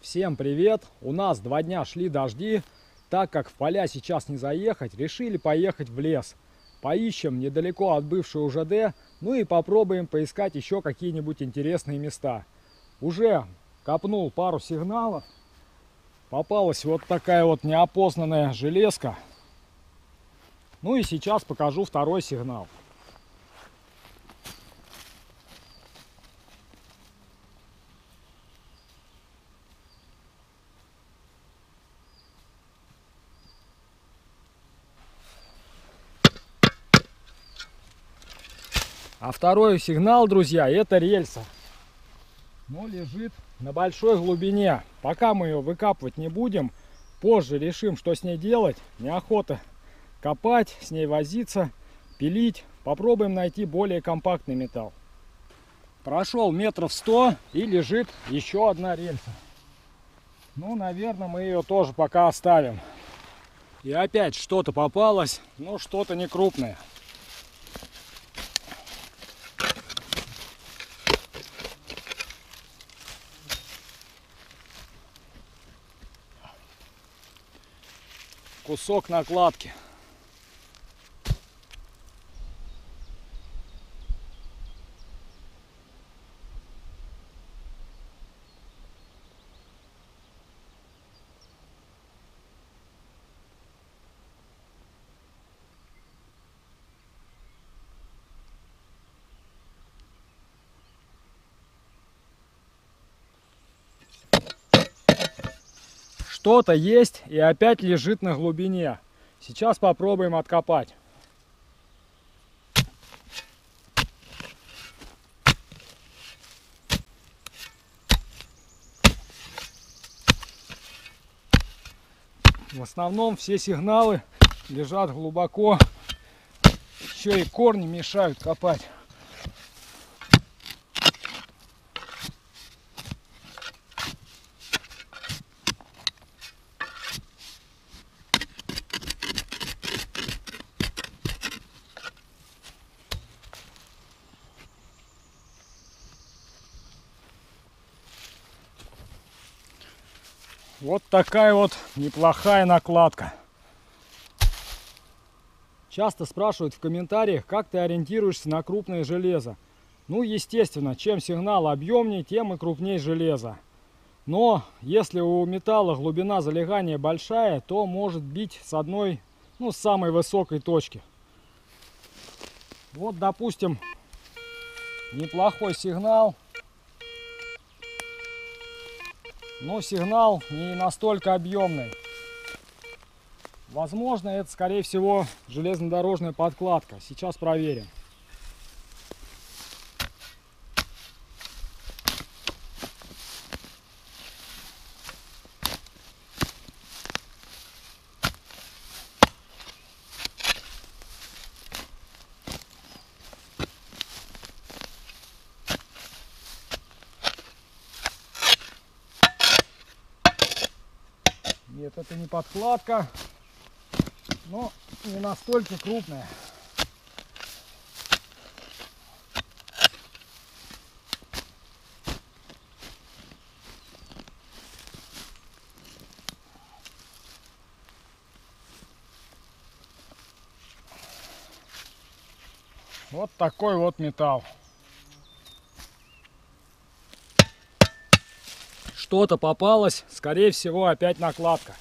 Всем привет! У нас 2 дня шли дожди. Так как в поля сейчас не заехать, решили поехать в лес. Поищем недалеко от бывшей УЖД, ну и попробуем поискать еще какие-нибудь интересные места. Уже копнул пару сигналов. Попалась вот такая вот неопознанная железка. Ну и сейчас покажу второй сигнал. А второй сигнал, друзья, это рельса. Но лежит на большой глубине. Пока мы ее выкапывать не будем. Позже решим, что с ней делать. Неохота копать, с ней возиться, пилить. Попробуем найти более компактный металл. Прошел метров 100 и лежит еще одна рельса. Ну, наверное, мы ее тоже пока оставим. И опять что-то попалось, но что-то не крупное. Кусок накладки. Что-то есть и опять лежит на глубине. Сейчас попробуем откопать. В основном все сигналы лежат глубоко. Еще и корни мешают копать. Вот такая вот неплохая накладка. Часто спрашивают в комментариях, как ты ориентируешься на крупное железо. Ну, естественно, чем сигнал объемнее, тем и крупнее железо. Но если у металла глубина залегания большая, то может бить с одной, ну, с самой высокой точки. Вот, допустим, неплохой сигнал. Но сигнал не настолько объемный. Возможно, это, скорее всего, железнодорожная подкладка. Сейчас проверим. Нет, это не подкладка, но не настолько крупная. Вот такой вот металл. Что-то попалось, скорее всего, опять накладка.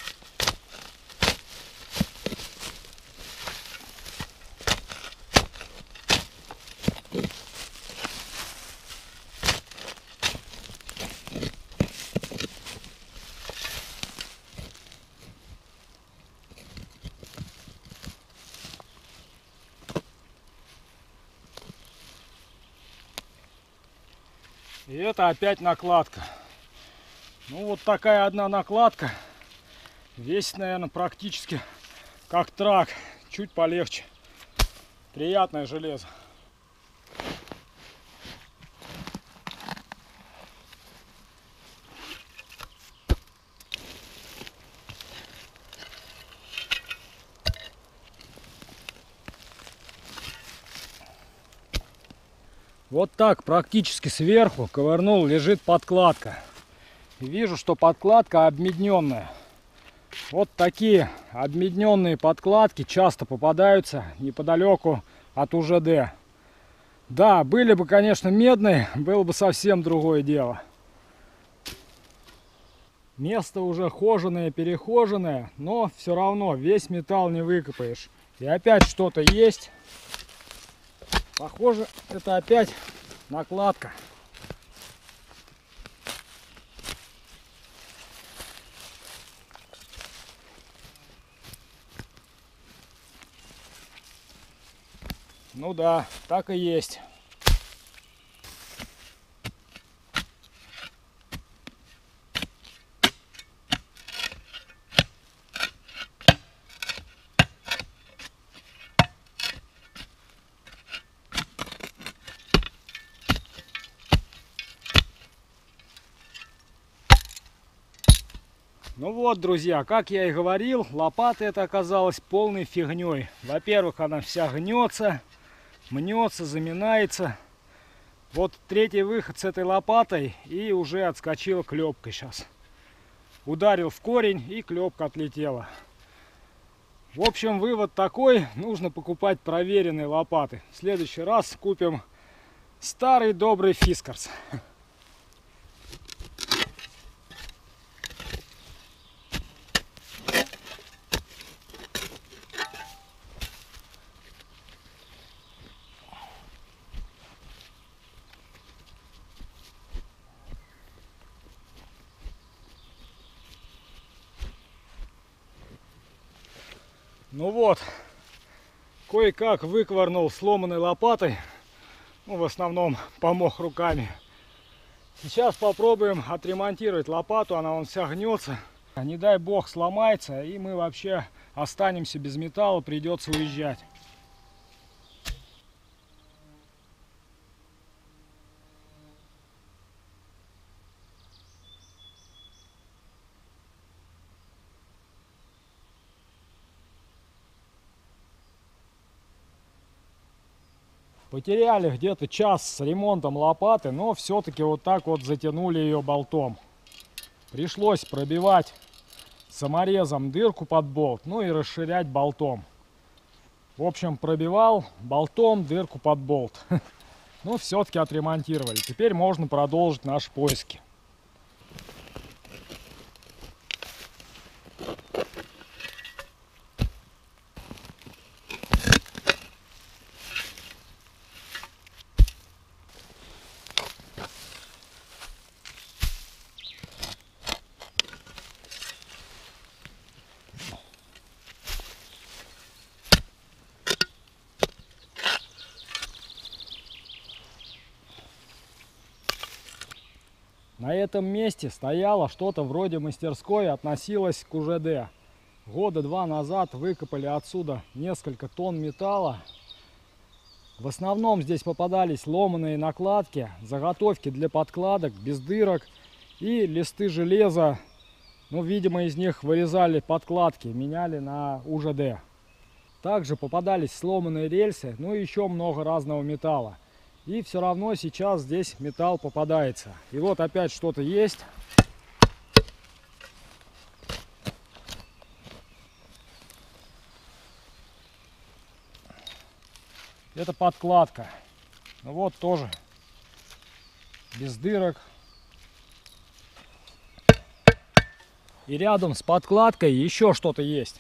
И это опять накладка. Ну, вот такая одна накладка. Весит, наверное, практически как трак. Чуть полегче. Приятное железо. Вот так практически сверху ковырнул, лежит подкладка. и вижу, что подкладка обмедненная. Вот такие обмедненные подкладки часто попадаются неподалеку от УЖД. Да, были бы, конечно, медные, было бы совсем другое дело. Место уже хоженое, перехоженное, но все равно весь металл не выкопаешь. И опять что-то есть. Похоже, это опять накладка. Ну да, так и есть. Ну вот, друзья, как я и говорил, лопата эта оказалась полной фигней. Во-первых, она вся гнется, мнется, заминается. Вот третий выход с этой лопатой, и уже отскочила клепка сейчас. Ударил в корень, и клепка отлетела. В общем, вывод такой: нужно покупать проверенные лопаты. В следующий раз купим старый добрый Фискарс. Ну вот, кое-как выковырнул сломанной лопатой. Ну, в основном помог руками. Сейчас попробуем отремонтировать лопату. Она вон вся гнется. Не дай бог сломается, и мы вообще останемся без металла, придется уезжать. Потеряли где-то час с ремонтом лопаты, но все-таки вот так вот затянули ее болтом. Пришлось пробивать саморезом дырку под болт, ну и расширять болтом. В общем, пробивал болтом дырку под болт. Но все-таки отремонтировали. Теперь можно продолжить наши поиски. На этом месте стояло что-то вроде мастерской, относилось к УЖД. Года 2 назад выкопали отсюда несколько тонн металла. В основном здесь попадались ломаные накладки, заготовки для подкладок без дырок и листы железа. Ну, видимо, из них вырезали подкладки, меняли на УЖД. Также попадались сломанные рельсы, ну и еще много разного металла. И все равно сейчас здесь металл попадается. И вот опять что-то есть. Это подкладка. Ну вот тоже без дырок. И рядом с подкладкой еще что-то есть.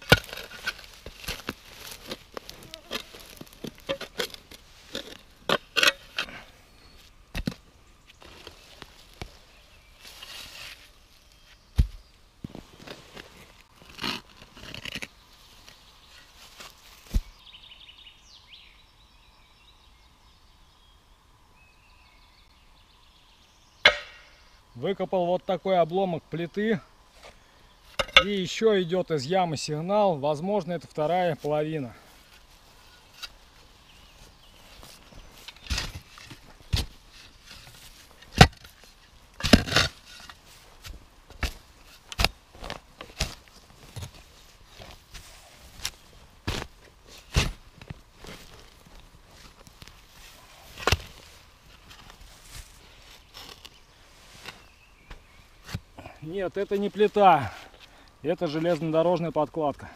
Выкопал вот такой обломок плиты. И еще идет из ямы сигнал. Возможно, это вторая половина. Нет, это не плита. Это железнодорожная подкладка.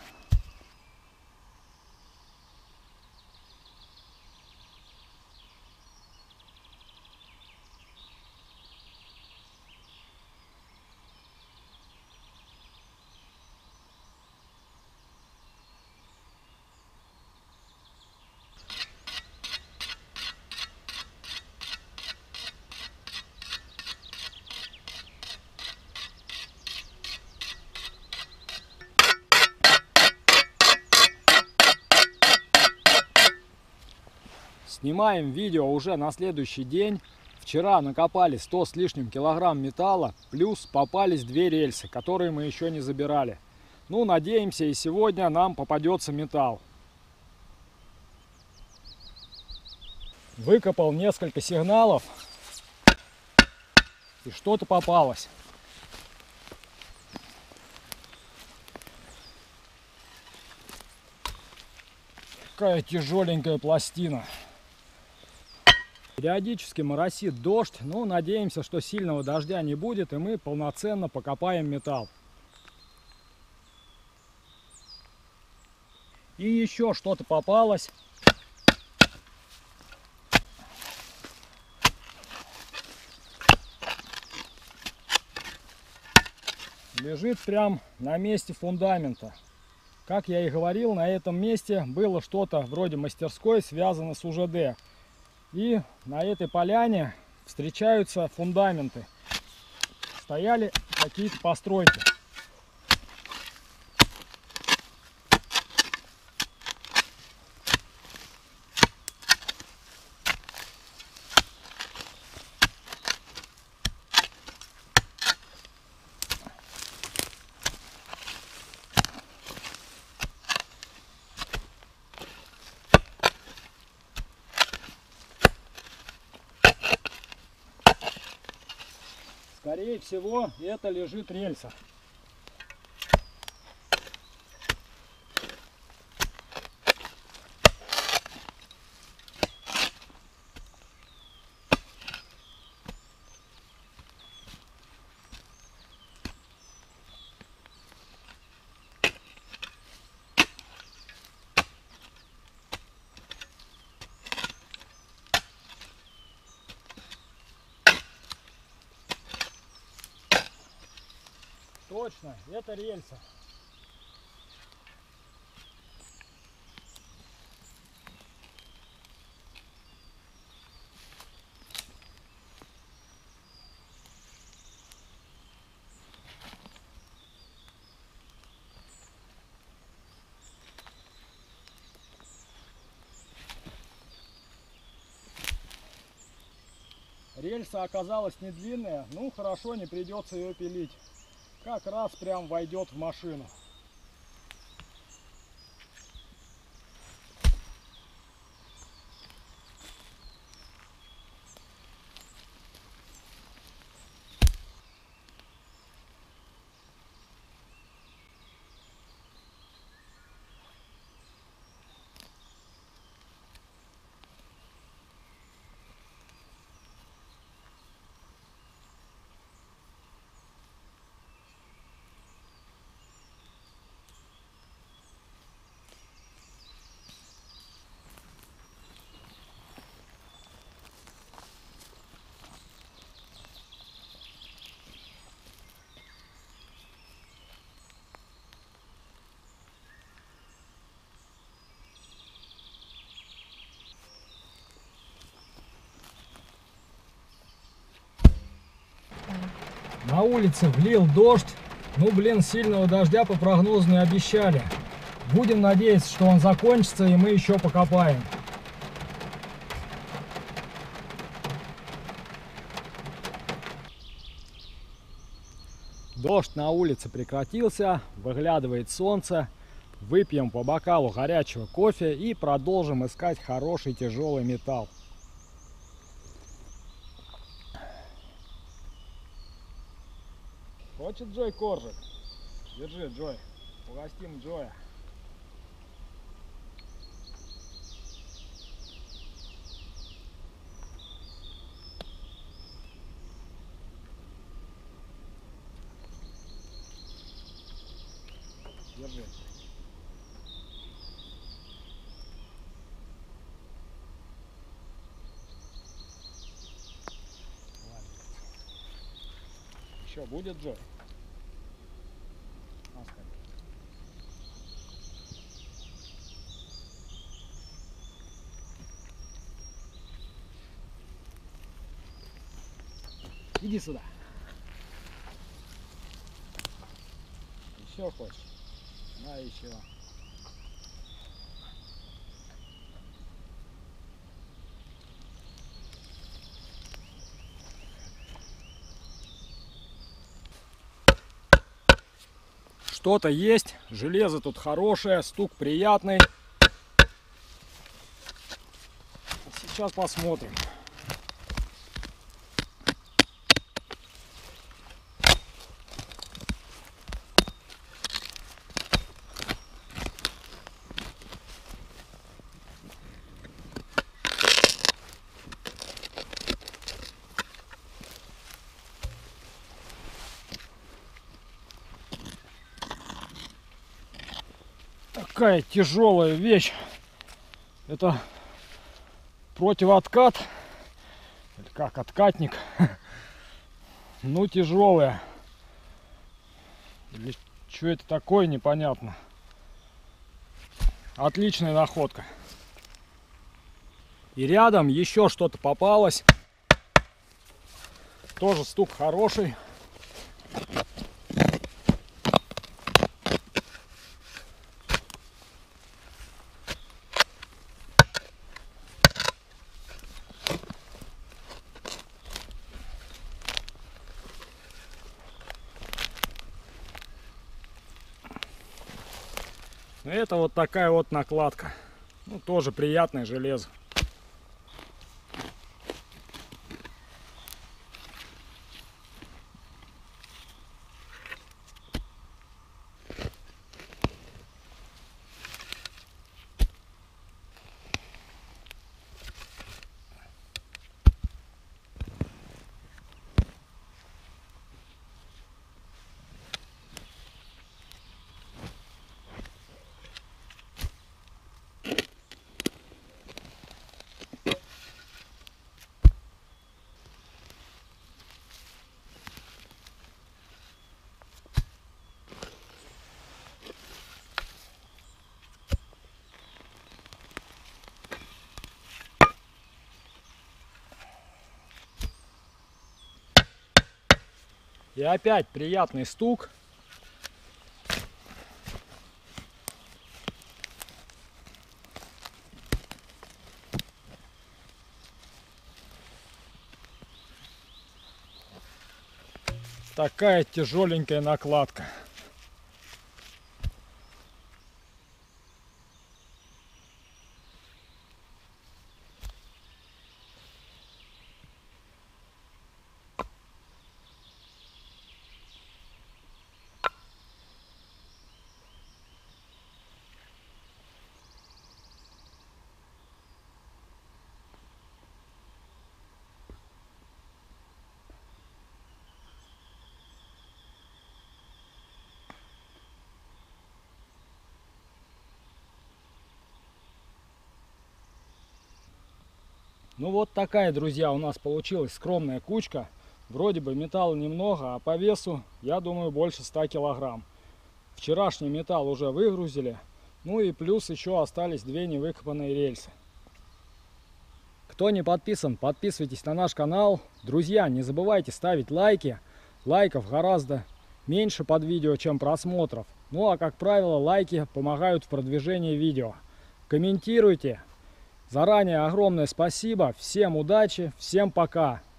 Снимаем видео уже на следующий день. Вчера накопали 100 с лишним килограмм металла, плюс попались 2 рельсы, которые мы еще не забирали. Ну, надеемся, и сегодня нам попадется металл. Выкопал несколько сигналов, и что-то попалось. Какая тяжеленькая пластина. Периодически моросит дождь, но надеемся, что сильного дождя не будет, и мы полноценно покопаем металл. И еще что-то попалось. Лежит прям на месте фундамента. Как я и говорил, на этом месте было что-то вроде мастерской, связано с УЖД. И на этой поляне встречаются фундаменты. Стояли какие-то постройки. Скорее всего, это лежит рельса. Точно, это рельса. Рельса оказалась не длинная, ну хорошо, не придется ее пилить. Как раз прям войдет в машину. На улице влил дождь. Ну, блин, сильного дождя по прогнозу не обещали. Будем надеяться, что он закончится, и мы еще покопаем. Дождь на улице прекратился, выглядывает солнце. Выпьем по бокалу горячего кофе и продолжим искать хороший тяжелый металл. Хочет Джой коржик? Держи, Джой. Угостим Джоя. Еще будет, Джой? Иди сюда. Еще хочешь? На еще. Что-то есть, железо тут хорошее, стук приятный. Сейчас посмотрим. Такая тяжелая вещь. Это противооткат. Или как, откатник. Ну, тяжелая. Или что это такое, непонятно. Отличная находка. И рядом еще что-то попалось. Тоже стук хороший. Это вот такая вот накладка. Ну, тоже приятное железо. И опять приятный стук. Такая тяжеленькая накладка. Ну вот такая, друзья, у нас получилась скромная кучка. Вроде бы металла немного, а по весу, я думаю, больше 100 килограмм. Вчерашний металл уже выгрузили. Ну и плюс еще остались 2 невыкопанные рельсы. Кто не подписан, подписывайтесь на наш канал. Друзья, не забывайте ставить лайки. Лайков гораздо меньше под видео, чем просмотров. Ну а как правило, лайки помогают в продвижении видео. Комментируйте. Заранее огромное спасибо. Всем удачи, всем пока.